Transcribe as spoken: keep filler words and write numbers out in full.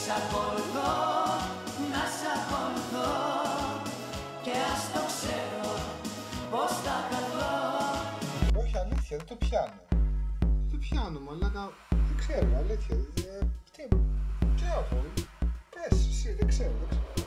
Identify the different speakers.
Speaker 1: σ' ακολουθώ, να σ' ακολουθώ και ας το ξέρω πως θα χαθώ.
Speaker 2: Όχι, αλήθεια, δεν το πιάνω. Δεν το πιάνω, μαλάκα. Δεν ξέρω, αλήθεια. Ε, τι, τι να πω. Πες, εσύ, δεν ξέρω, δεν ξέρω.